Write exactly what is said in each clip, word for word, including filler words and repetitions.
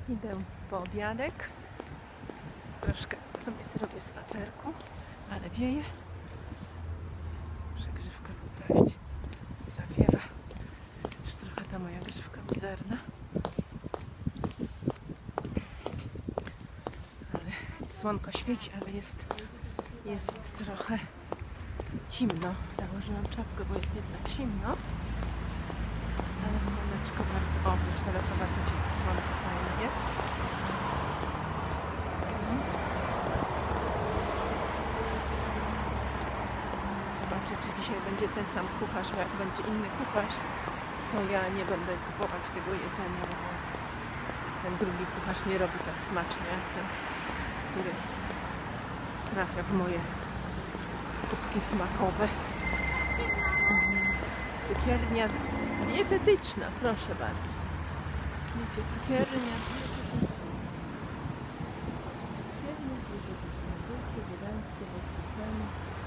Idę po obiadek. Troszkę sobie zrobię spacerku, ale wieje. Przegrzewkę poprawić. Zawiewa. Już trochę ta moja grzywka mizerna. Ale słonko świeci, ale jest, jest trochę zimno. Założyłam czapkę, bo jest jednak zimno. Ale słoneczko bardzo... O, już zaraz zobaczycie, jak słonko fajne jest. Zobaczę, czy dzisiaj będzie ten sam kucharz, bo jak będzie inny kucharz, to ja nie będę kupować tego jedzenia, bo ten drugi kucharz nie robi tak smacznie jak ten, który trafia w moje kubki smakowe. Cukiernia dietetyczna, proszę bardzo. Widzicie, cukiernia dietetyczna. Cukiernia dietetyczna. Produkty wegańskie, bezglutenowe.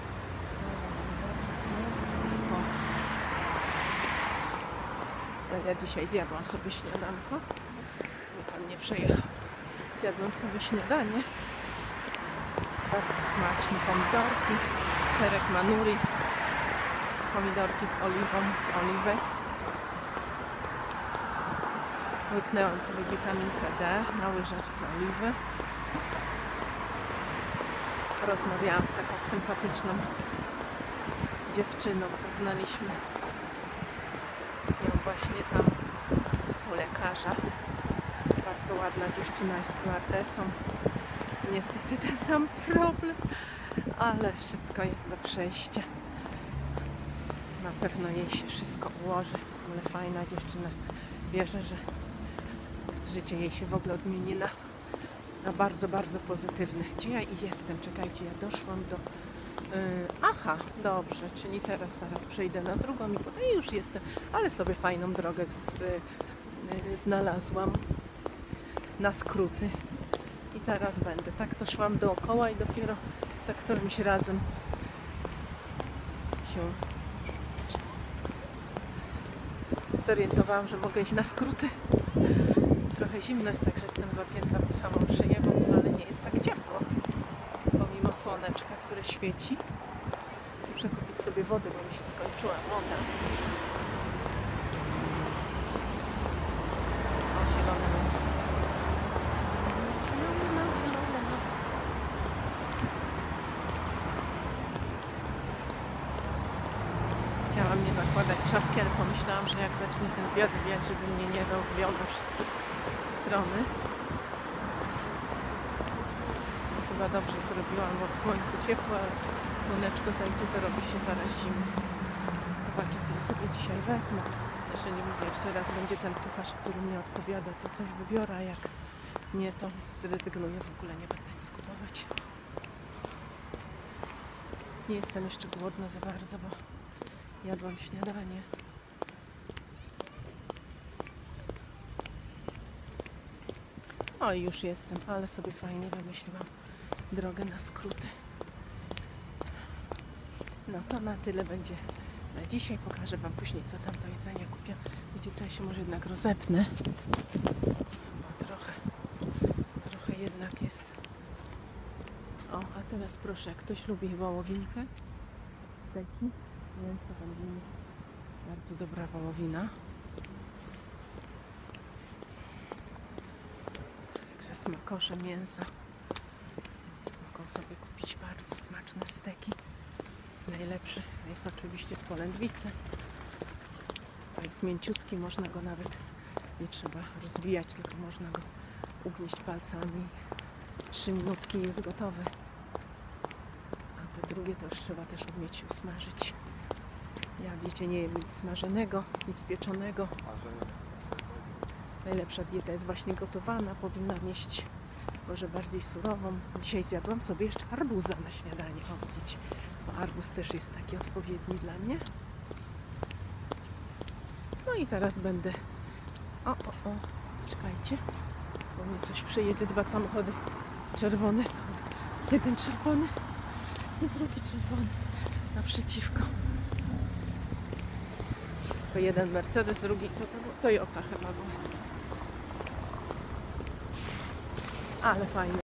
Ja dzisiaj zjadłam sobie śniadanko. Nie, pan nie przejechał. Zjadłam sobie śniadanie. Bardzo smaczne pomidorki, serek manuri, pomidorki z oliwą, z oliwek. Łyknęłam sobie witaminkę D na łyżeczce oliwy. Rozmawiałam z taką sympatyczną dziewczyną, poznaliśmy ją właśnie tam u lekarza. Bardzo ładna dziewczyna, jest stewardessą. Niestety ten sam problem, ale wszystko jest do przejścia. Na pewno jej się wszystko ułoży, ale fajna dziewczyna. Wierzę, że życie jej się w ogóle odmieni na, na bardzo, bardzo pozytywne. Gdzie ja i jestem? Czekajcie, ja doszłam do... Yy, aha, dobrze, czyli teraz zaraz przejdę na drugą i potem już jestem, ale sobie fajną drogę z, yy, znalazłam na skróty i zaraz będę. Tak to szłam dookoła i dopiero za którymś razem się zorientowałam, że mogę iść na skróty. Trochę zimno jest, także jestem zapięta po samą szyję, bo wcale nie jest tak ciepło. Pomimo słoneczka, które świeci. Muszę kupić sobie wody, bo mi się skończyła woda. O, zielone mam. Zielone mam, zielone mam. Chciałam nie zakładać czapki, ale pomyślałam, że jak zacznie ten wiatr wiać, żeby mnie nie rozwiał na wszystkie strony. Chyba dobrze zrobiłam, bo w słońcu ciepło, ale słoneczko zajdzie, to robi się zaraz zimno. Zobaczę, co ja sobie dzisiaj wezmę. Jeżeli mówię, jeszcze raz będzie ten kucharz, który mnie odpowiada, to coś wybiorę, a jak nie, to zrezygnuję, w ogóle nie będę nic kupować. Nie jestem jeszcze głodna za bardzo, bo jadłam śniadanie. O, i już jestem, ale sobie fajnie wymyśliłam drogę na skróty. No to na tyle będzie na dzisiaj. Pokażę wam później, co tam do jedzenia kupię. Wiecie co, ja się może jednak rozepnę. Bo trochę, trochę jednak jest. O, a teraz proszę, jak ktoś lubi wołowinkę, steki, mięso wędliny. Bardzo dobra wołowina. Także smakosze mięsa. Mogą sobie kupić bardzo smaczne steki. Najlepszy jest oczywiście z polędwicy. To jest mięciutki, można go nawet, nie trzeba rozbijać, tylko można go ugnieść palcami. Trzy minutki i jest gotowy. A te drugie to już trzeba też umieć usmażyć. Ja, wiecie, nie jem nic smażonego, nic pieczonego. Najlepsza dieta jest właśnie gotowana, powinna mieć może bardziej surową. Dzisiaj zjadłam sobie jeszcze arbuza na śniadanie, o widzicie, bo arbuz też jest taki odpowiedni dla mnie. No i zaraz będę... O, o, o, czekajcie, bo mi coś przyjedzie, dwa samochody czerwone są. Jeden czerwony i drugi czerwony naprzeciwko. To jeden Mercedes, drugi co to było? Toyota chyba był. ale fajnie.